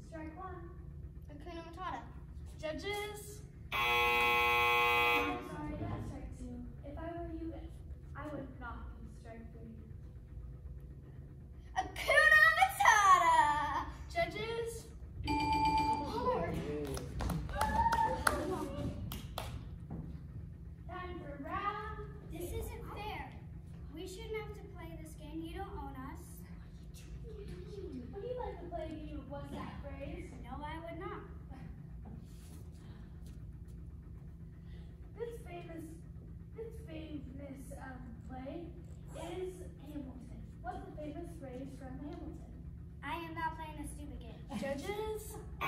Strike one. Hakuna Matata. Judges. I'm sorry, that's strike two. If I were you, I would not be strike three. Hakuna Matata. Judges. Time for round. This isn't fair. We shouldn't have to play this game. You don't own us. Would you like to play a game of what's that phrase? No, I would not. This famous play is Hamilton. What's the famous phrase from Hamilton? I am not playing this stupid game. Judges.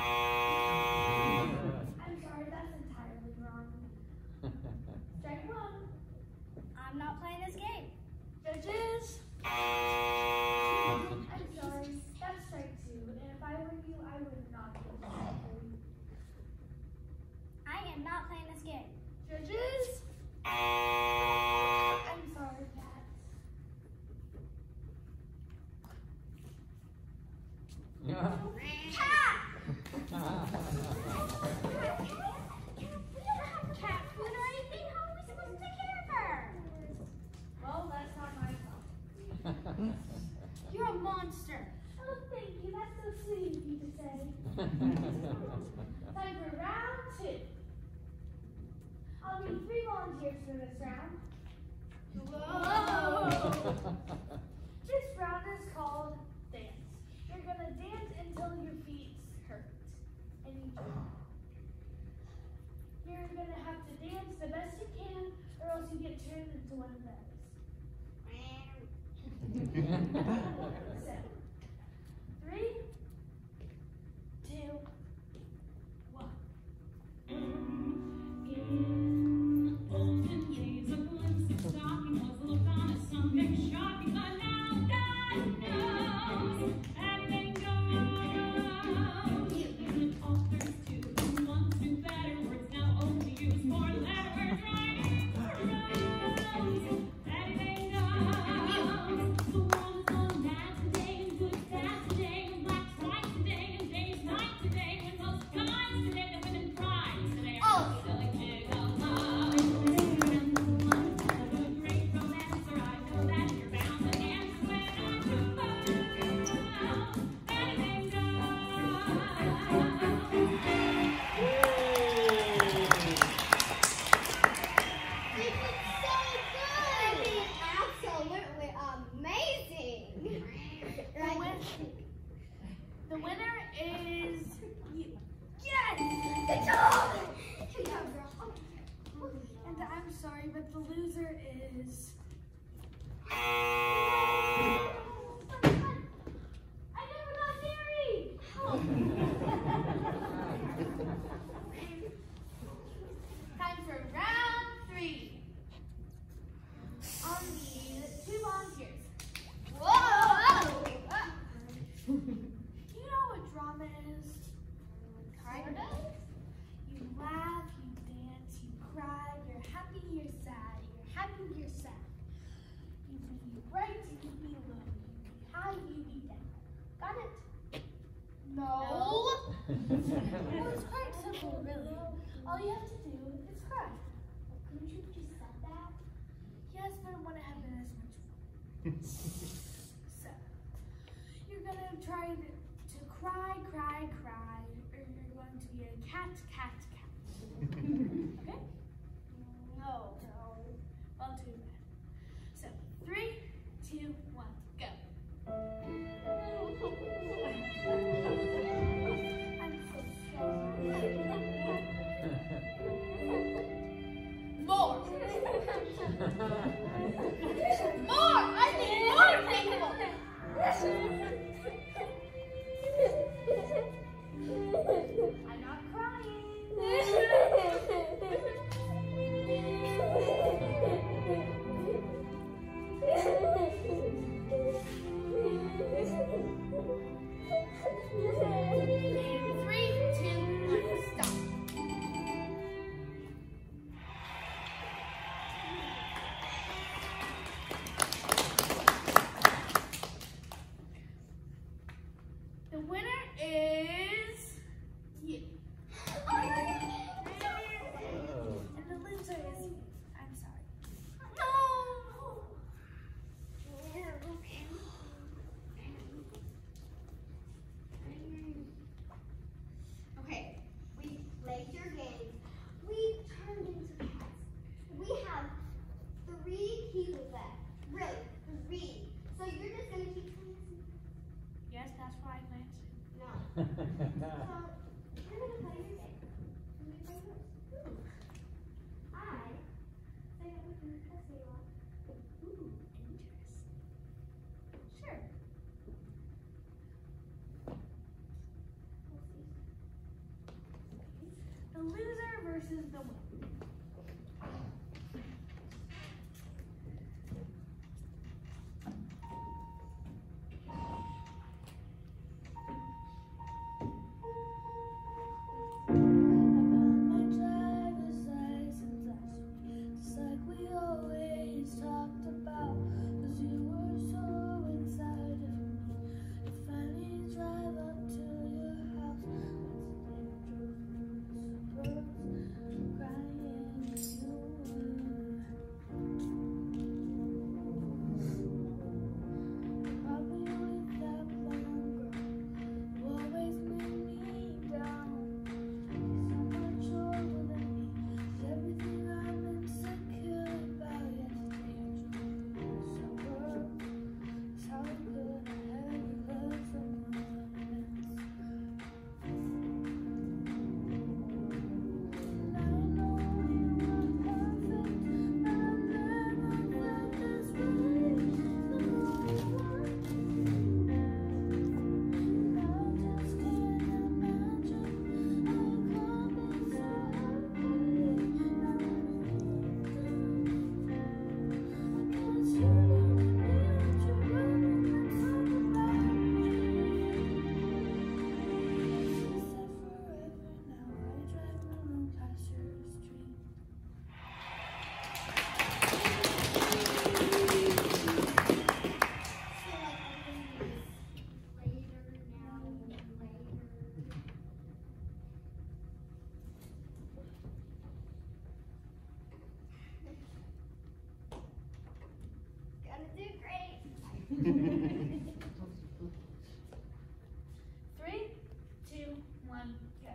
I'm sorry, that's entirely wrong. Strike one. I'm not playing this game. Judges. I'm sorry, that's strike two. And if I were you, I would not be strike three. I am not playing this game. Judges. I'm sorry, Kat. Cat food or anything? How are we supposed to take care of her? Well, that's not my fault. You're a monster. Oh, thank you. That's so sweet of you to say. Time for round two. I'll need 3 volunteers for this round. Whoa. This round is called dance. You're gonna dance until your feet hurt and you drop. You're gonna have to dance the best you can, or else you get turned into one of those. So, 3, 2, 1. The winner is you. Yes! Good job! And I'm sorry, but the loser is... I never got married! Time for round 3. I'll need 2 volunteers. Whoa! You know what drama is? Kind of. You laugh, you dance, you cry, you're happy, you're sad, you're happy, you're sad. You be right, you be low, you be high, you be down. Got it? No. Well, it's quite simple, really. All you have to do is cry. Couldn't you have just said that? Yes, but it wouldn't have been as much fun. So, you're gonna try to cry, cry, cry, or you're going to be a cat, cat, cat. Okay? No. I'll do that. So, 3, 2, 1, go. I'm so sorry. More! More! I need more people! I'm not crying. The winner is you're going to play your game. And you play yours. I say that we can play a lot. Ooh, interesting. Sure. We'll see. The loser versus the winner. Do great. 3, 2, 1, go.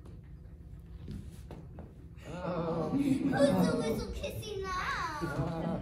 Who's the little kissy now?